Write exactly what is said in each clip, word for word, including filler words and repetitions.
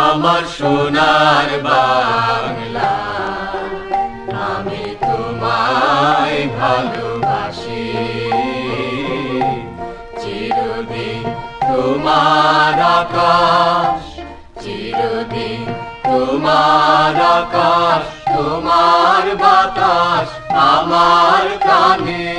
আমার সোনার বাংলা, আমি তোমায় ভালোবাসি। চিরদিন তোমার আকাশ, চিরদিন তোমার আকাশ, তোমার বাতাস আমার কানে,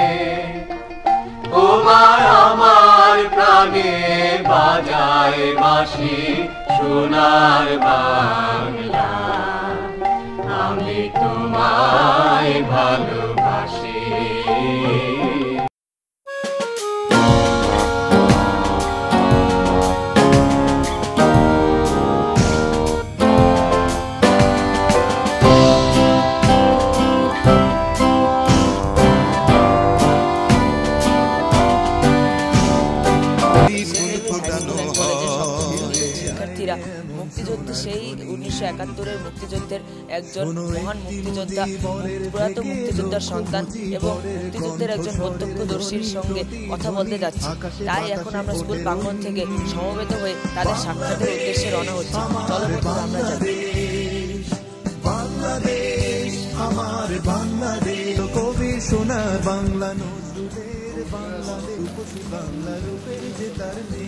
তোমার আমার প্রাণে বাজায় বাঁশি। সোনার বাংলা, আমি তোমায় ভালোবাসি। মুক্তিযুদ্ধ সেই উনিশশো একাত্তরের মুক্তিযুদ্ধের একজন মহান মুক্তিযোদ্ধা, প্রয়াত মুক্তিযোদ্ধার সন্তান এবং মুক্তিযুদ্ধের একজন প্রত্যক্ষদর্শীর সঙ্গে কথা বলতে যাচ্ছি। তাই এখন আমরা স্কুল প্রাঙ্গণ থেকে সমবেত হয়ে তাদের সাক্ষাতের উদ্দেশ্যে রওনা হচ্ছি। চলো বন্ধুরা, আমরা যাই। বাংলাদেশ আমার বাংলাদেশ, কবি সোনার বাংলা, নজরুলের বাংলাদেশ, বাংলা রূপের যে তার নেই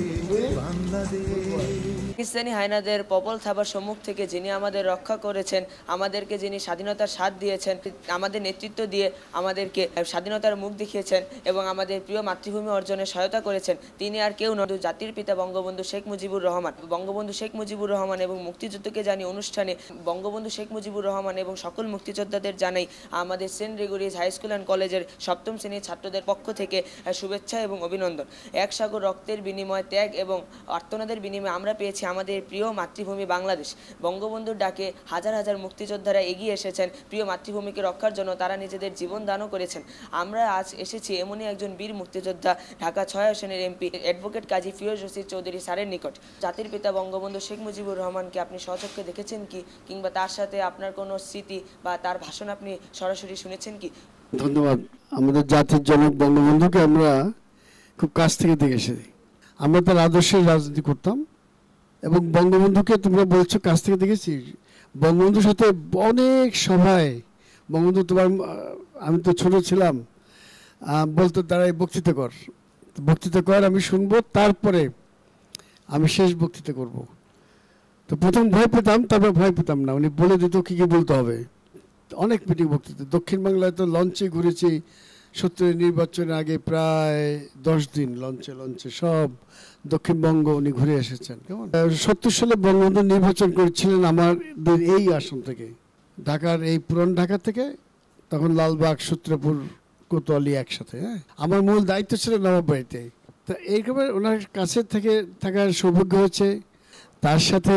বাংলাদেশ। পাকিস্তানি হায়নাদের প্রবল থাবার সম্মুখ থেকে যিনি আমাদের রক্ষা করেছেন, আমাদেরকে যিনি স্বাধীনতার স্বাদ দিয়েছেন, আমাদের নেতৃত্ব দিয়ে আমাদেরকে স্বাধীনতার মুখ দেখিয়েছেন এবং আমাদের প্রিয় মাতৃভূমি অর্জনে সহায়তা করেছেন, তিনি আর কেউ নয়, জাতির পিতা বঙ্গবন্ধু শেখ মুজিবুর রহমান। বঙ্গবন্ধু শেখ মুজিবুর রহমান এবং মুক্তিযুদ্ধকে জানি অনুষ্ঠানে বঙ্গবন্ধু শেখ মুজিবুর রহমান এবং সকল মুক্তিযোদ্ধাদের জানাই আমাদের Saint Gregory's high school and কলেজের সপ্তম শ্রেণীর ছাত্রদের পক্ষ থেকে শুভেচ্ছা এবং অভিনন্দন। এক সাগর রক্তের বিনিময়, ত্যাগ এবং আর্তনাদের বিনিময়ে আমরা পেয়েছি আমাদের প্রিয় মাতৃভূমি বাংলাদেশ। বঙ্গবন্ধুর ডাকে হাজার হাজার মুক্তিযোদ্ধারা এগিয়ে এসেছেন প্রিয় মাতৃভূমিকে রক্ষার জন্য, তারা নিজেদের জীবন দানও করেছেন। আমরা আজ এসেছি এমনই একজন বীর মুক্তিযোদ্ধা, ঢাকা ছয় আসনের এমপি অ্যাডভোকেট কাজী ফিরোজ রশিদ চৌধুরী স্যারের নিকট। জাতির পিতা বঙ্গবন্ধু শেখ মুজিবুর রহমানকে আপনি স্বচক্ষে দেখেছেন কি, কিংবা তার সাথে আপনার কোনো স্মৃতি বা তার ভাষণ আপনি সরাসরি শুনেছেন কি? ধন্যবাদ। আমাদের জাতির জনক বঙ্গবন্ধুকে আমরা খুব কাছ থেকে দেখেছি। আমরা তার আদর্শের রাজনীতি করতাম এবং বঙ্গবন্ধুকে তোমরা বলছো কাছ থেকে দেখেছি। বঙ্গবন্ধুর সাথে অনেক সভায় বঙ্গবন্ধু তোমার, আমি তো ছোট ছিলাম, বলতো তারাই বক্তৃতা কর, বক্তৃতা কর আমি শুনবো, তারপরে আমি শেষ বক্তৃতা করব। তো প্রথম ভয় পেতাম, তারপর ভয় পেতাম না, উনি বলে দিত কী কী বলতে হবে। অনেক মিটিং বক্তৃতা, দক্ষিণ বাংলায় তো লঞ্চে ঘুরেছি সত্তরের নির্বাচনের আগে প্রায় দশ দিন লঞ্চে লঞ্চে সব দক্ষিণবঙ্গ উনি ঘুরে এসেছেন। কেমন সত্তর সালে বঙ্গবন্ধু নির্বাচন করেছিলেন আমাদের এই আসন থেকে, ঢাকার এই পুরান ঢাকা থেকে, তখন লালবাগ, সূত্রপুর, কোতোয়ালি একসাথে। হ্যাঁ, আমার মূল দায়িত্ব ছিল নবাববাড়িতে। তা এইভাবে ওনার কাছে থেকে থাকার সৌভাগ্য হয়েছে, তার সাথে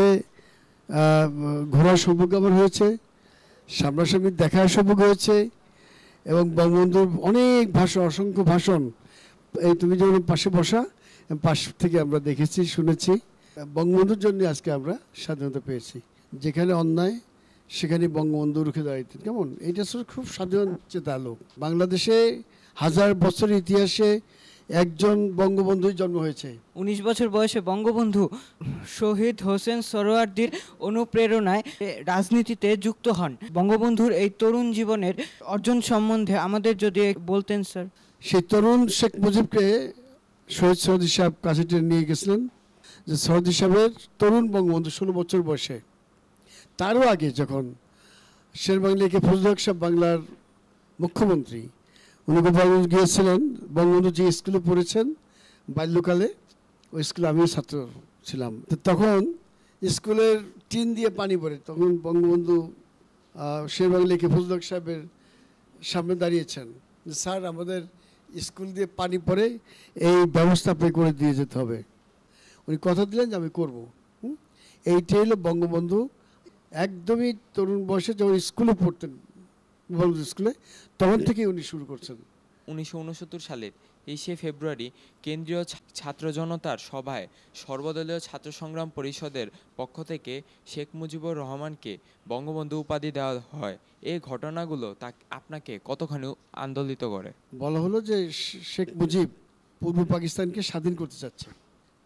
ঘোরার সৌভাগ্য আমার হয়েছে, সামনাসামনি দেখার সৌভাগ্য হয়েছে এবং বঙ্গবন্ধুর অনেক ভাষণ, অসংখ্য ভাষণ, এই তুমি যেমন পাশে বসা, পাশ থেকে আমরা দেখেছি, শুনেছি। বঙ্গবন্ধুর জন্য আজকে আমরা স্বাধীনতা পেয়েছি। যেখানে অন্যায় সেখানে বঙ্গবন্ধু রুখে দাঁড়াইতেন। কেমন এটা খুব স্বাধীন চেতা লোক। বাংলাদেশে হাজার বছরের ইতিহাসে একজন বঙ্গবন্ধুই জন্ম হয়েছে। উনিশ বছর বয়সে বঙ্গবন্ধু শহীদ হোসেন সোহরাওয়ার্দীর অনুপ্রেরণায় রাজনীতিতে যুক্ত হন। বঙ্গবন্ধুর এই তরুণ জীবনের অর্জন সম্বন্ধে আমাদের যদি বলতেন স্যার। সেই তরুণ শেখ মুজিবকে শহীদ সরদি সাহেব কাছে টেনে নিয়ে গেছিলেন, যে সরদি সাহেবের তরুণ বঙ্গবন্ধু ষোলো বছর বয়সে, তারও আগে যখন শেরবাংলাকে ফজলুল হক সাহেব বাংলার মুখ্যমন্ত্রী, উনি গোপালগঞ্জ গিয়েছিলেন। বঙ্গবন্ধু যে স্কুলে পড়েছেন বাল্যকালে, ওই স্কুলে আমিও ছাত্র ছিলাম। তখন স্কুলের টিন দিয়ে পানি পড়ে, তখন বঙ্গবন্ধু শেরবাংলাকে ফজলুল হক সাহেবের সামনে দাঁড়িয়েছেন যে স্যার আমাদের স্কুল দিয়ে পানি পড়ে, এই ব্যবস্থা আপনি করে দিয়ে যেতে হবে। উনি কথা দিলেন যে আমি করবো। এইটাই হলো বঙ্গবন্ধু। একদমই তরুণ বয়সে যখন স্কুলে পড়তেন, স্কুলে, তখন থেকে উনি শুরু করছেন। উনিশশো উনসত্তর সালের তেইশে ফেব্রুয়ারি কেন্দ্রীয় ছাত্র জনতার সভায় সর্বদলীয় ছাত্র সংগ্রাম পরিষদের পক্ষ থেকে শেখ মুজিবুর রহমানকে বঙ্গবন্ধু উপাধি দেওয়া হয়। এই ঘটনাগুলো তা আপনাকে কতখানি আন্দোলিত করে? বলা হলো যে শেখ মুজিব পূর্ব পাকিস্তানকে স্বাধীন করতে চাচ্ছে,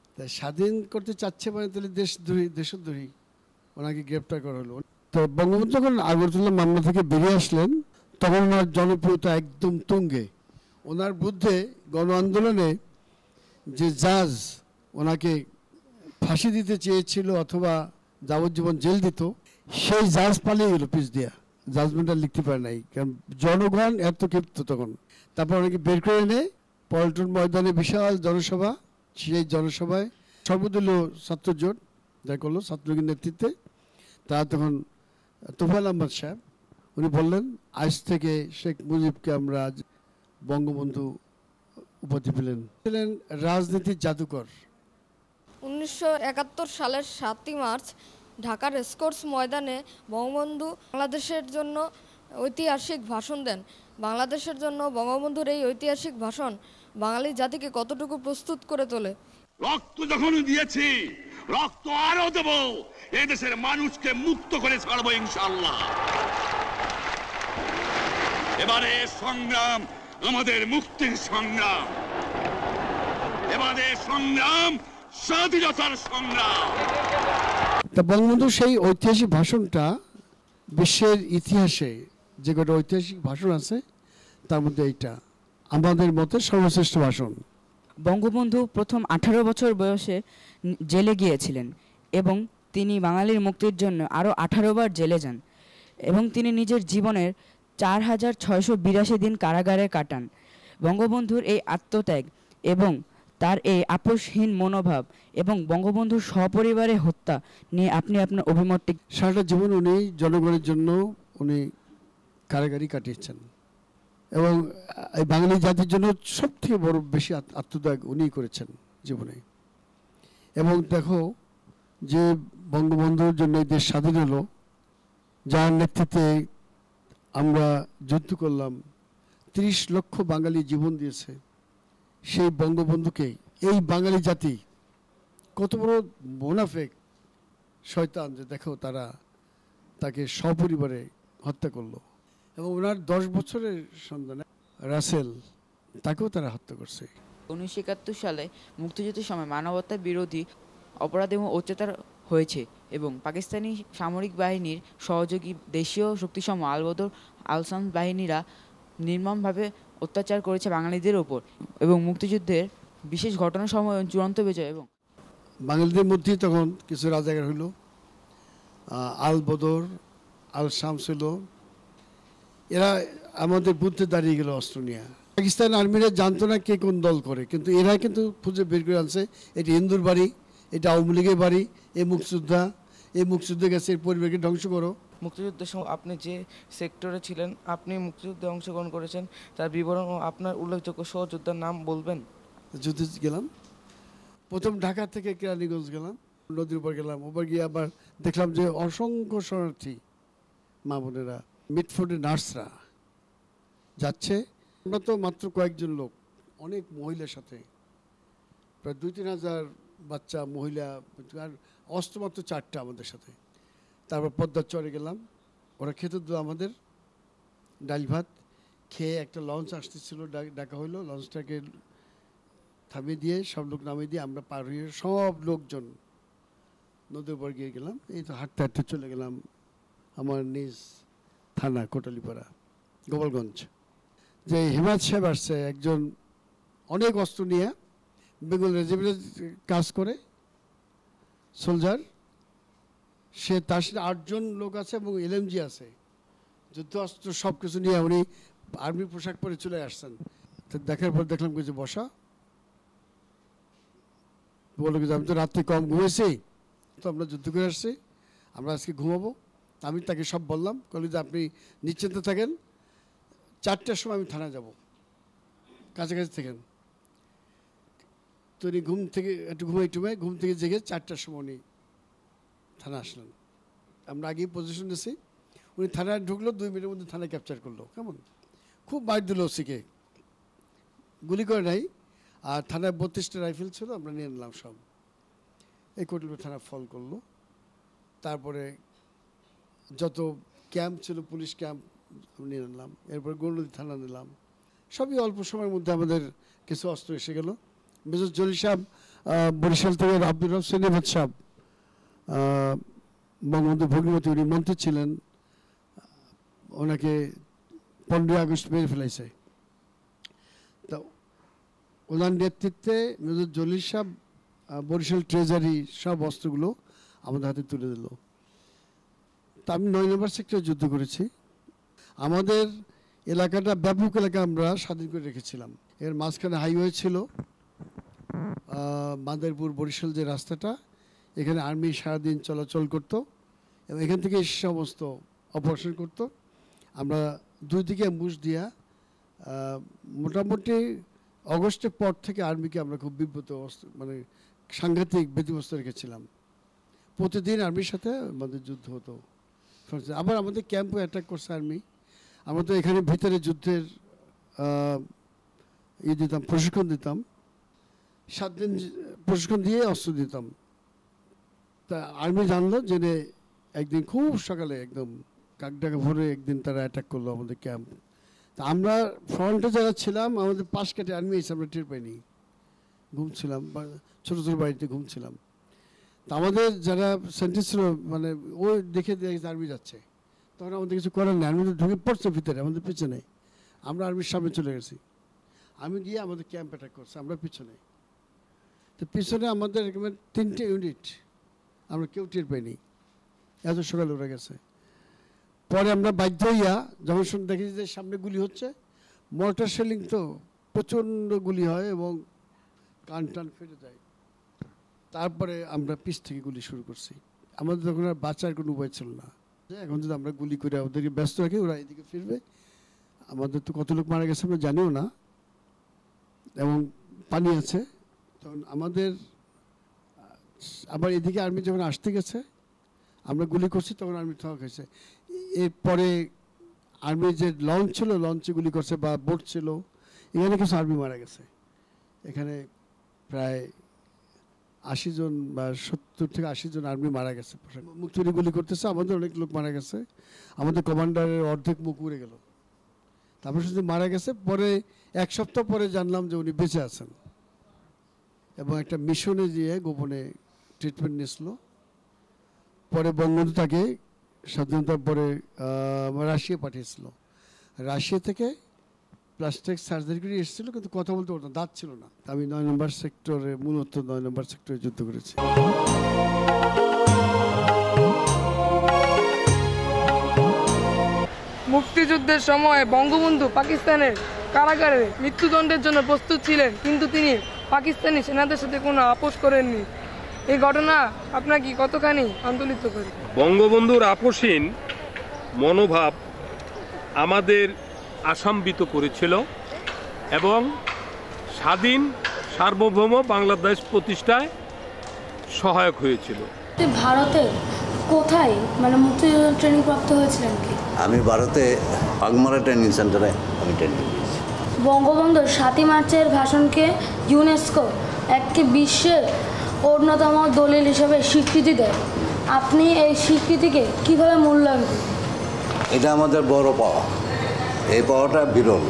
তাই স্বাধীন করতে চাচ্ছে মানে তাহলে দেশদ্রোহী দেশদ্রোহী, ওনাকে গ্রেপ্তার করা হলো। তো বঙ্গবন্ধু যখন আগরতলা মামলা থেকে বেরিয়ে আসলেন তখন ওনার জনপ্রিয়তা একদম তুঙ্গে। ওনার বিরুদ্ধে গণ আন্দোলনে যে জাজ ওনাকে ফাঁসি দিতে চেয়েছিল অথবা যাবজ্জীবন জেল দিত, সেই জাজ পালিয়ে গেল পিছ দিয়া, জাজমেন্টটা লিখতে পারে নাই, কারণ জনগণ এত ক্ষিপ্ত তখন। তারপর ওনাকে বের করে এনে পল্টন ময়দানে বিশাল জনসভা, সেই জনসভায় সর্বদলীয় ছাত্র জোট যা করলো ছাত্রলীগের নেতৃত্বে, তারা তখন তোফায়েল আহমদ সাহেব উনি বললেন আজ থেকে শেখ মুজিবকে আমরা আজ বঙ্গবন্ধু উপাধি পেলেন, ছিলেন রাজনীতির জাদুকর। উনিশশো একাত্তর সালের সাতই মার্চ ঢাকার রেসকোর্স ময়দানে বঙ্গবন্ধু বাংলাদেশের জন্য ঐতিহাসিক ভাষণ দেন। বাংলাদেশের জন্য বঙ্গবন্ধুর এই ঐতিহাসিক ভাষণ বাঙালি জাতিকে কতটুকু প্রস্তুত করে তোলে। রক্ত যখন দিয়েছি, রক্ত আরো দেব, এই দেশের মানুষকে মুক্ত করে ছাড়বো ইনশাআল্লাহ। এবারে সংগ্রাম আমাদের মুক্তির সংগ্রাম, এবারে সংগ্রাম স্বাধীনতার সংগ্রাম। তা বঙ্গবন্ধু সেই ঐতিহাসিক ভাষণটা বিশ্বের ইতিহাসে যে কটা ঐতিহাসিক ভাষণ আছে তার মধ্যে এইটা আমাদের মতে সর্বশ্রেষ্ঠ ভাষণ। বঙ্গবন্ধু প্রথম আঠারো বছর বয়সে জেলে গিয়েছিলেন এবং তিনি বাঙালির মুক্তির জন্য আরও আঠারো বার জেলে যান এবং তিনি নিজের জীবনের চার হাজার ছয়শো বিরাশি দিন কারাগারে কাটান। বঙ্গবন্ধুর এই আত্মত্যাগ এবং তার এই আপোষহীন মনোভাব এবং বঙ্গবন্ধুর সপরিবারে হত্যা নিয়ে আপনি আপনার অভিমতটি। সারাটা জীবন উনি জনগণের জন্য উনি কারাগারি কাটিয়েছেন এবং এই বাঙালি জাতির জন্য সব থেকে বড় বেশি আত্মত্যাগ উনি করেছেন জীবনে। এবং দেখো যে বঙ্গবন্ধুর জন্য দেশ স্বাধীন হলো, যার নেতৃত্বে আমরা যুদ্ধ করলাম, ত্রিশ লক্ষ বাঙালি জীবন দিয়েছে, সেই বঙ্গবন্ধুকে এই বাঙালি জাতি কত বড় মোনাফেক শয়তান যে দেখো তারা তাকে সপরিবারে হত্যা করলো। এবং ওনার দশ বছরের সন্তান রাসেল তাকেও তারা হত্যা করছে। উনিশশো একাত্তর সালে মুক্তিযুদ্ধের সময় মানবতা বিরোধী অপরাধ এবং অত্যাচার হয়েছে এবং পাকিস্তানি সামরিক বাহিনীর সহযোগী দেশীয় শক্তিসমূহ আলবদর আলসাম বাহিনীরা নির্মমভাবে অত্যাচার করেছে বাঙালিদের ওপর এবং মুক্তিযুদ্ধের বিশেষ ঘটনার সময় চূড়ান্ত বিজয়। এবং বাঙালিদের মধ্যেই তখন কিছু রাজাকার হইল, আল বদর আল শামস হইল, এরা আমাদের বুদ্ধে দাঁড়িয়ে গেল অস্ত্র নিয়ে। পাকিস্তান আর্মিরা জানতো না কে কোন দল করে, কিন্তু এরা কিন্তু খুঁজে বের করে আনছে এটি হিন্দুর বাড়ি, এটা আওয়ামী লীগের বাড়ি, এই মুক্তিযোদ্ধা এই মুক্তিযুদ্ধে গেছে, এর পরিবারকে ধ্বংস করো। মুক্তিযুদ্ধের সময় আপনি যে সেক্টরে ছিলেন, আপনি মুক্তিযুদ্ধে অংশগ্রহণ করেছেন, তার বিবরণ ও আপনার উল্লেখযোগ্য সহযোদ্ধার নাম বলবেন। যুদ্ধে গেলাম, প্রথম ঢাকা থেকে কেরানীগঞ্জ গেলাম, নদীর উপর গেলাম, ওপর গিয়ে আবার দেখলাম যে অসংখ্য শরণার্থী মা বোনেরা, মিটফোর্ডে নার্সরা যাচ্ছে। আমরা তো মাত্র কয়েকজন লোক, অনেক মহিলার সাথে প্রায় দুই তিন হাজার বাচ্চা মহিলা, আর অস্ত্র মাত্র চারটা আমাদের সাথে। তারপর পদ্মার চরে গেলাম, ওরা খেতে দিল আমাদের ডাল ভাত খেয়ে। একটা লঞ্চ আসতেছিল, ডাকা হইলো, লঞ্চটাকে থামিয়ে দিয়ে সব লোক নামিয়ে দিয়ে আমরা পার হয়ে সব লোকজন নদীর উপর গিয়ে গেলাম। এই তো হাঁটতে হাঁটতে চলে গেলাম আমার নিজ থানা কোটালীপাড়া গোপালগঞ্জ। যে হেমাদ সাহেব আসছে, একজন অনেক অস্ত্র নিয়ে বেঙ্গল রেজিমেন্টে কাজ করে সোলজার, সে তার সাথে আটজন লোক আছে এবং এলএমজি আছে, যুদ্ধ অস্ত্র সব কিছু নিয়ে উনি আর্মি পোশাক পরে চলে আসছেন। তো দেখার পর দেখলাম কিছু বসা, বললো যে আমি তো রাত্রে কম ঘুমেছি, তো আমরা যুদ্ধ করে আসছি, আমরা আজকে ঘুমাবো। আমি তাকে সব বললাম, বললি যে আপনি নিশ্চিন্ত থাকেন, চারটার সময় আমি থানা যাব, কাছাকাছি থাকেন। তো উনি ঘুম থেকে একটু ঘুমাই টুমাই ঘুম থেকে জেগে চারটার সময় উনি থানা আসলেন। আমরা আগেই পজিশন নিয়েছি, উনি থানায় ঢুকলো, দুই মিনিটের মধ্যে থানায় ক্যাপচার করলো। কেমন খুব মার দিল ওসিকে, গুলি করে নাই। আর থানায় বত্রিশটা রাইফেল ছিল, আমরা নিয়ে নিলাম সব। এই কোটালীপাড়া থানা ফল করলো। তারপরে যত ক্যাম্প ছিল, পুলিশ ক্যাম্প নিয়ে নিলাম। এরপর গৌরনদী থানা নিলাম। সবই অল্প সময়ের মধ্যে আমাদের কিছু অস্ত্র এসে গেল। মেজর জলিল সাহেব বরিশাল থেকে আব্দুর রব সেলিমত সাহেব, বঙ্গবন্ধু ভগ্নিপতি, উনি মন্ত্রী ছিলেন, ওনাকে পনেরোই আগস্ট মেরে ফেলাইছে। তো ওনার নেতৃত্বে মেজর জলিল সাহেব বরিশাল ট্রেজারি সব অস্ত্রগুলো আমাদের হাতে তুলে দিল। তা আমি নয় নম্বর সেক্টরে যুদ্ধ করেছি। আমাদের এলাকাটা ব্যাপক এলাকা আমরা স্বাধীন করে রেখেছিলাম। এর মাঝখানে হাইওয়ে ছিল, মাদারীপুর বরিশাল যে রাস্তাটা, এখানে আর্মি সারাদিন চলাচল করতো এবং এখান থেকে সমস্ত অপারেশন করতো। আমরা দুই দিকে অ্যাম্বুশ দিয়া মোটামুটি অগস্টের পর থেকে আর্মিকে আমরা খুব বিব্রত মানে সাংঘাতিক ব্যতিব্যস্ত রেখেছিলাম। প্রতিদিন আর্মির সাথে আমাদের যুদ্ধ হতো। আবার আমাদের ক্যাম্পও অ্যাটাক করছে আর্মি। আমরা তো এখানে ভিতরে যুদ্ধের ইয়ে দিতাম, প্রশিক্ষণ দিতাম, সাত দিন প্রশিক্ষণ দিয়ে অস্ত্র দিতাম। তা আর্মি জানলো যে একদিন খুব সকালে একদম কাকডাকা ভরে একদিন তারা অ্যাটাক করলো আমাদের ক্যাম্প। তা আমরা ফ্রন্টে যারা ছিলাম আমাদের পাশ কেটে আর্মি এসে আমরা টের পাইনি, ঘুমছিলাম বা ছোটো ছোটো বাড়িতে ঘুমছিলাম। তা আমাদের যারা সেন্টিস ছিল মানে ও দেখে দেখে আর্মি যাচ্ছে, তখন আমাদের কিছু করার নেই। আর্মি তো ঢুকে পড়ছে ভিতরে আমাদের পিছনে, আমরা আর্মির সামনে চলে গেছি। আমি গিয়ে আমাদের ক্যাম্প অ্যাটাক করছে, আমরা পিছনে। তো পিছনে আমাদের তিনটে ইউনিট, আমরা কেউ টের পাইনি, এত সকালে ওরা গেছে। পরে আমরা বাধ্য হইয়া যখন শুনে দেখি যে সামনে গুলি হচ্ছে, মর্টার শেলিং তো প্রচণ্ড গুলি হয় এবং কান টান ফেটে যায়। তারপরে আমরা পিছ থেকে গুলি শুরু করছি। আমাদের তখন আর বাঁচার কোনো উপায় ছিল না। এখন যদি আমরা গুলি করে ওদেরকে ব্যস্ত রাখি, ওরা এদিকে ফিরবে। আমাদের তো কত লোক মারা গেছে আমরা জানিও না, এবং পানি আছে। তখন আমাদের আবার এদিকে আর্মি যখন আসতে গেছে, আমরা গুলি করছি, তখন আর্মি ঠক হয়েছে। এরপরে আর্মির যে লঞ্চ ছিল, লঞ্চে গুলি করছে, বা বোট ছিল, এখানে কিছু আর্মি মারা গেছে। এখানে প্রায় আশি জন বা সত্তর থেকে আশি জন আর্মি মারা গেছে। মুক্তিবাহিনী গুলি করতেছে, আমাদের অনেক লোক মারা গেছে। আমাদের কমান্ডারের অর্ধেক মুখ উড়ে গেল। তারপর শুধু মারা গেছে। পরে এক সপ্তাহ পরে জানলাম যে উনি বেঁচে আছেন, এবং একটা মিশনে গিয়ে গোপনে ট্রিটমেন্ট নিয়েছিল। পরে বঙ্গবন্ধু তাকে স্বাধীনতার পরে রাশিয়া পাঠিয়েছিল। রাশিয়া থেকে প্লাস্টিক সার্জারি করে এসেছিল, কিন্তু কথা বলতে পারতো, দাঁত ছিল না। আমি নয় নম্বর সেক্টরে, মূলত নয় নম্বর সেক্টরে যুদ্ধ করেছি। মুক্তিযুদ্ধের সময় বঙ্গবন্ধু পাকিস্তানের কারাগারে মৃত্যুদণ্ডের জন্য প্রস্তুত ছিলেন, কিন্তু তিনি পাকিস্তানি সেনাদের সাথে কোনো আপোষ করেননি। এই ঘটনা আপনার কি কতখানি আন্দোলিত করে? বঙ্গবন্ধুর আপোষহীন মনোভাব আমাদের আশান্বিত করেছিল এবং স্বাধীন সার্বভৌম বাংলাদেশ প্রতিষ্ঠায় সহায়ক হয়েছিল। ভারতে কোথায় মানে মুক্তিযুদ্ধ ট্রেনিং প্রাপ্ত হয়েছিলেন কি? আমি ভারতে আগমারা ট্রেনিং সেন্টারে আমি ট্রেনিং নিয়েছি। বঙ্গবন্ধুর সাতই মার্চের ভাষণকে ইউনেস্কো একটি বিশ্বের অন্যতম দলিল হিসেবে স্বীকৃতি দেয়। আপনি এই স্বীকৃতিকে কিভাবে মূল্যায়ন করেন? এটা আমাদের বড় পাওয়া, এই পাওয়াটা বিরল।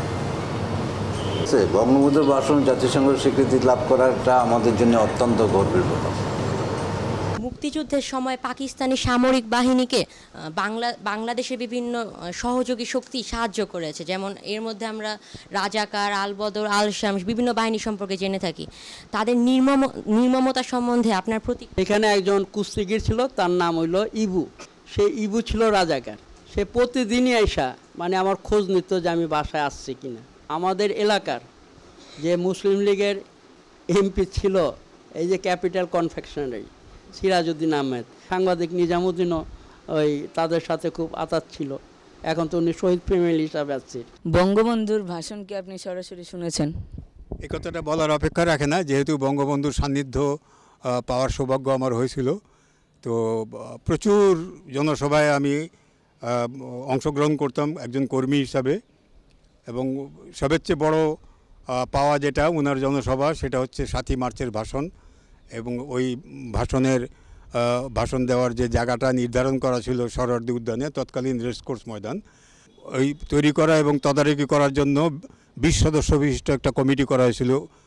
বঙ্গবন্ধুর ভাষণ জাতিসংঘের স্বীকৃতি লাভ করাটা আমাদের জন্য অত্যন্ত গর্বের ব্যাপার। মুক্তিযুদ্ধের সময় পাকিস্তানি সামরিক বাহিনীকে বাংলা বাংলাদেশের বিভিন্ন সহযোগী শক্তি সাহায্য করেছে, যেমন এর মধ্যে আমরা রাজাকার, আলবদর, আল শামস বিভিন্ন বাহিনী সম্পর্কে জেনে থাকি। তাদের নির্মম নির্মমতা সম্বন্ধে আপনার প্রতি? এখানে একজন কুস্তিগির ছিল, তার নাম হইল ইবু। সে ইবু ছিল রাজাকার। সে প্রতিদিনই আইসা মানে আমার খোঁজ নিত যে আমি বাসায় আসছি কিনা। আমাদের এলাকার যে মুসলিম লীগের এমপি ছিল, এই যে ক্যাপিটাল কনফেকশনারি সিরাজউদ্দিন আহমেদ, সাংবাদিক নিজামুদ্দিনও ওই তাদের সাথে খুব আতাত ছিল। এখন তো উনি শহীদ ফ্যামিলি হিসাবে আছে। বঙ্গবন্ধুর ভাষণ কি আপনি সরাসরি শুনেছেন? এই কথাটা বলার অপেক্ষা রাখে না, যেহেতু বঙ্গবন্ধুর সান্নিধ্য পাওয়ার সৌভাগ্য আমার হয়েছিল। তো প্রচুর জনসভায় আমি অংশগ্রহণ করতাম একজন কর্মী হিসাবে, এবং সবচেয়ে বড় পাওয়া যেটা ওনার জনসভা, সেটা হচ্ছে সাতই মার্চের ভাষণ। এবং ওই ভাষণের ভাষণ দেওয়ার যে জায়গাটা নির্ধারণ করা ছিল সরোয়ার্দী উদ্যানে, তৎকালীন রেসকোর্স ময়দান, ওই তৈরি করা এবং তদারকি করার জন্য বিশ সদস্য বিশিষ্ট একটা কমিটি করা হয়েছিল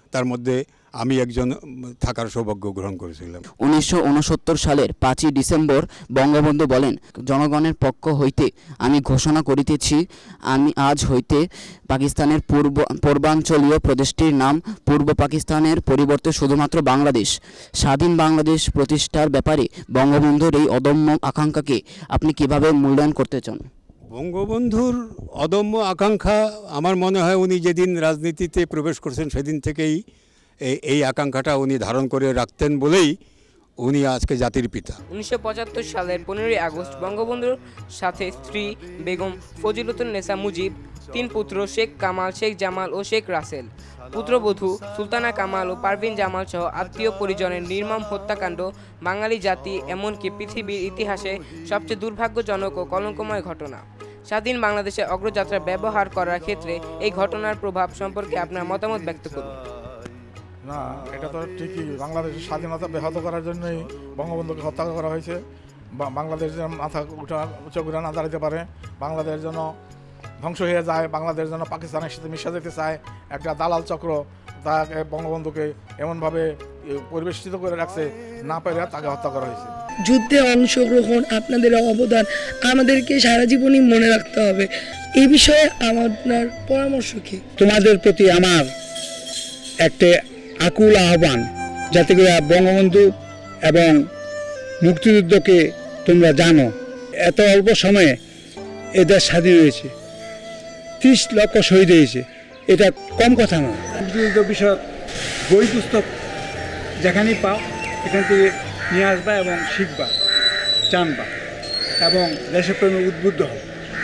তার মধ্যে আমি একজন থাকার সৌভাগ্য গ্রহণ করেছিলাম। উনিশশো উনসত্তর সালের পাঁচই ডিসেম্বর বঙ্গবন্ধু বলেন, জনগণের পক্ষ হইতে আমি ঘোষণা করিতেছি, আমি আজ হইতে পাকিস্তানের পূর্ব পূর্বাঞ্চলীয় প্রদেশটির নাম পূর্ব পাকিস্তানের পরিবর্তে শুধুমাত্র বাংলাদেশ। স্বাধীন বাংলাদেশ প্রতিষ্ঠার ব্যাপারে বঙ্গবন্ধুর এই অদম্য আকাঙ্ক্ষাকে আপনি কিভাবে মূল্যায়ন করতে চান? বঙ্গবন্ধুর অদম্য আকাঙ্ক্ষা, আমার মনে হয় উনি যেদিন রাজনীতিতে প্রবেশ করছেন সেদিন থেকেই এই আকাঙ্ক্ষাটা উনি ধারণ করে রাখতেন বলেই উনি আজকে জাতির পিতা। উনিশশো পঁচাত্তর সালের পনেরোই আগস্ট বঙ্গবন্ধুর সাথে স্ত্রী বেগম ফজিলতুন্নেসা মুজিব, তিন পুত্র শেখ কামাল, শেখ জামাল ও শেখ রাসেল, পুত্রবধূ সুলতানা কামাল ও পারভিন জামাল সহ আত্মীয় পরিজনের নির্মম হত্যাকাণ্ড বাঙালি জাতি এমনকি পৃথিবীর ইতিহাসে সবচেয়ে দুর্ভাগ্যজনক ও কলঙ্কময় ঘটনা। স্বাধীন বাংলাদেশে অগ্রযাত্রা ব্যবহার করার ক্ষেত্রে এই ঘটনার প্রভাব সম্পর্কে আপনার মতামত ব্যক্ত করুন। না, এটা তো ঠিকই, বাংলাদেশের স্বাধীনতা ব্যাহত করার জন্যই বঙ্গবন্ধুকে হত্যা করা হয়েছে। বাংলাদেশ যেন মাথা উঠা উঁচু করে না দাঁড়াতে পারে, বাংলাদেশ যেন ধ্বংস হয়ে যায়, বাংলাদেশ যেন পাকিস্তানের সাথে মিশে যেতে চায়, একটা দালাল চক্র তাকে বঙ্গবন্ধুকে এমনভাবে পরিবেষ্টিত করে রাখছে, না পেরে তাকে হত্যা করা হয়েছে। যুদ্ধে অংশগ্রহণ, আপনাদের অবদান আমাদেরকে সারা জীবনই মনে রাখতে হবে। এই বিষয়ে আপনার পরামর্শ কি? তোমাদের প্রতি আমার একটা আকুল আহ্বান, যাতে করে বঙ্গবন্ধু এবং মুক্তিযুদ্ধকে তোমরা জানো। এত অল্প সময়ে এদের স্বাধীন হয়েছে, ত্রিশ লক্ষ শহীদ হয়েছে, এটা কম কথা নয়। মুক্তিযুদ্ধ বিষয়ক বই পুস্তক যেখানেই পাও এখান থেকে নিয়ে আসবা এবং শিখবা, জানবা এবং দেশপ্রেমে উদ্বুদ্ধ হবে।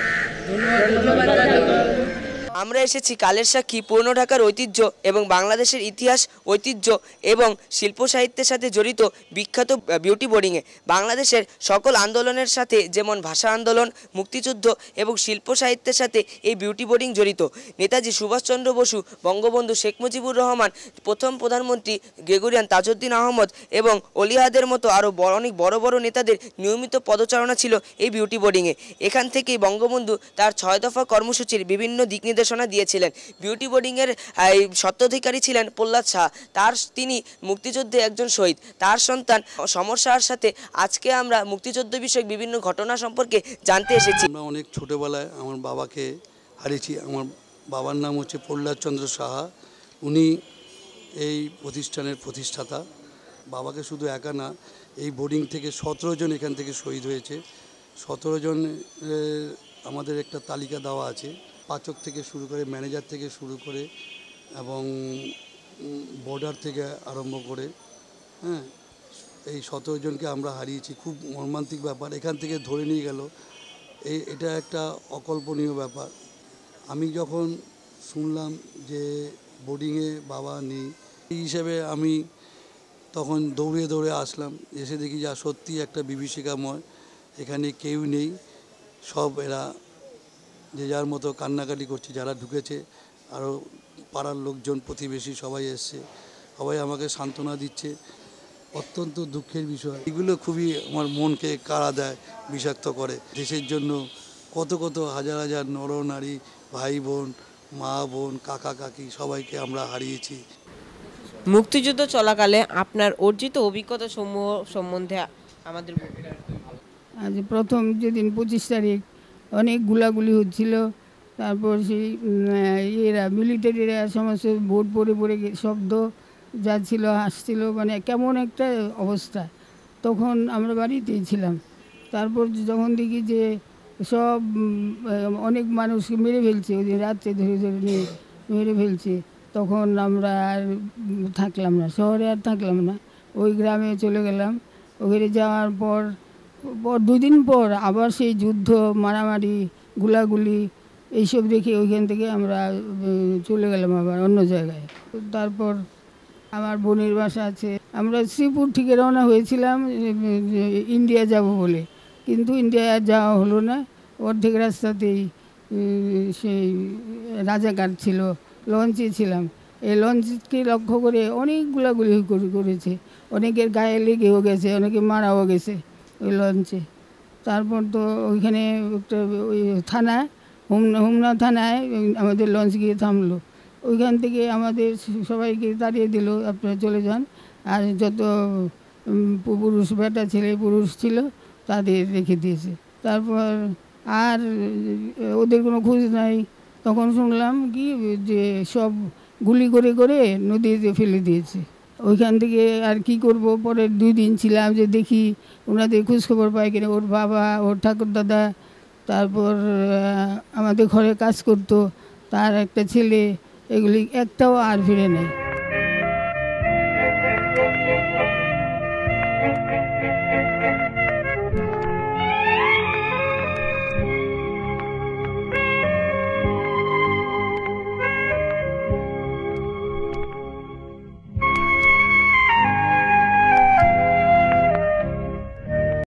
আমরা এসেছি কালের সাক্ষী পুরনো ঢাকার ঐতিহ্য এবং বাংলাদেশের ইতিহাস, ঐতিহ্য এবং শিল্প সাহিত্যের সাথে জড়িত বিখ্যাত বিউটি বোর্ডিংয়ে। বাংলাদেশের সকল আন্দোলনের সাথে যেমন ভাষা আন্দোলন, মুক্তিযুদ্ধ এবং শিল্প সাহিত্যের সাথে এই বিউটি বোর্ডিং জড়িত। নেতাজি সুভাষচন্দ্র বসু, বঙ্গবন্ধু শেখ মুজিবুর রহমান, প্রথম প্রধানমন্ত্রী গ্রেগরিয়ান তাজউদ্দিন আহমদ এবং অলিহাদের মতো আরও অনেক বড় বড় নেতাদের নিয়মিত পদচারণা ছিল এই বিউটি বোর্ডিংয়ে। এখান থেকেই বঙ্গবন্ধু তার ছয় দফা কর্মসূচির বিভিন্ন দিক নির্দেশনা দিয়েছিলেন। বিউটি বোর্ডিংয়ের স্বত্বাধিকারী ছিলেন প্রহ্লাদ শাহ, তার তিনি মুক্তিযুদ্ধে একজন শহীদ। তার সন্তান সমর শাহর সাথে আজকে আমরা মুক্তিযুদ্ধ বিষয়ক বিভিন্ন ঘটনা সম্পর্কে জানতে এসেছি। আমরা অনেক ছোটোবেলায় আমার বাবাকে হারিয়েছি। আমার বাবার নাম হচ্ছে প্রহ্লাদ চন্দ্র সাহা, উনি এই প্রতিষ্ঠানের প্রতিষ্ঠাতা। বাবাকে শুধু একা না, এই বোর্ডিং থেকে সতেরো জন এখান থেকে শহীদ হয়েছে। সতেরো জন আমাদের একটা তালিকা দেওয়া আছে, পাচক থেকে শুরু করে, ম্যানেজার থেকে শুরু করে এবং বর্ডার থেকে আরম্ভ করে, হ্যাঁ, এই সতেরো জনকে আমরা হারিয়েছি। খুব মর্মান্তিক ব্যাপার, এখান থেকে ধরে নিয়ে গেল, এই এটা একটা অকল্পনীয় ব্যাপার। আমি যখন শুনলাম যে বোর্ডিংয়ে বাবা নেই, এই হিসেবে আমি তখন দৌড়ে দৌড়ে আসলাম, এসে দেখি যা সত্যি একটা বিভীষিকাময়, এখানে কেউ নেই, সব এরা যে যার মতো কান্নাকাটি করছে। যারা ঢুকেছে আরও পাড়ার লোকজন, প্রতিবেশী সবাই এসছে, সবাই আমাকে সান্ত্বনা দিচ্ছে। অত্যন্ত দুঃখের বিষয়, এগুলো খুবই আমার মনকে কাড়া দেয়, বিষাক্ত করে। দেশের জন্য কত কত হাজার হাজার নর নারী, ভাই বোন, মা বোন, কাকা কাকি সবাইকে আমরা হারিয়েছি। মুক্তিযুদ্ধ চলাকালে আপনার অর্জিত অভিজ্ঞতা সমূহ সম্বন্ধে আমাদের আজ প্রথম যেদিন পঁচিশ তারিখ অনেক গুলাগুলি হচ্ছিল, তারপর সেই ইয়েরা মিলিটারিরা সমস্ত বোট পড়ে পড়ে শব্দ যাচ্ছিল, আসছিল, মানে কেমন একটা অবস্থা। তখন আমরা বাড়িতেই ছিলাম। তারপর যখন দেখি যে সব অনেক মানুষকে মেরে ফেলছে, ওই দিন রাত্রে ধরে ধরে নিয়ে মেরে ফেলছে, তখন আমরা আর থাকলাম না, শহরে আর থাকলাম না, ওই গ্রামে চলে গেলাম। ওখানে যাওয়ার পর পর দুই দিন পর আবার সেই যুদ্ধ, মারামারি, গুলাগুলি এইসব দেখে ওইখান থেকে আমরা চলে গেলাম আবার অন্য জায়গায়। তারপর আমার বোনের বাসা আছে, আমরা শ্রীপুর থেকে রওনা হয়েছিলাম ইন্ডিয়া যাব বলে, কিন্তু ইন্ডিয়া যাওয়া হলো না। অর্ধেক রাস্তাতেই সেই রাজাকার ছিল, লঞ্চে ছিলাম। এই লঞ্চকে লক্ষ্য করে অনেক গুলাগুলি করেছে, অনেকের গায়ে লেগেও গেছে, অনেকে মারাও গেছে ওই লঞ্চে। তারপর তো ওইখানে একটা ওই থানা, হোমনা হোমনা থানায় আমাদের লঞ্চ গিয়ে থামলো। ওইখান থেকে আমাদের সবাইকে তাড়িয়ে দিল, আপনারা চলে যান। আর যত উম, পুরুষ বেটা ছেলে পুরুষ ছিল তাদের রেখে দিয়েছে। তারপর আর আহ, ওদের কোনো খোঁজ নাই। তখন শুনলাম কি যে সব গুলি করে করে নদীতে ফেলে দিয়েছে। ওইখান থেকে আর কি করব, পরের দুই দিন ছিলাম যে দেখি ওনাদের খোঁজখবর পাই কিনা। ওর বাবা, ওর ঠাকুর দাদা, তারপর আহ, আমাদের ঘরে কাজ করতো তার একটা ছেলে, এগুলি একটাও আর ফিরে নেই।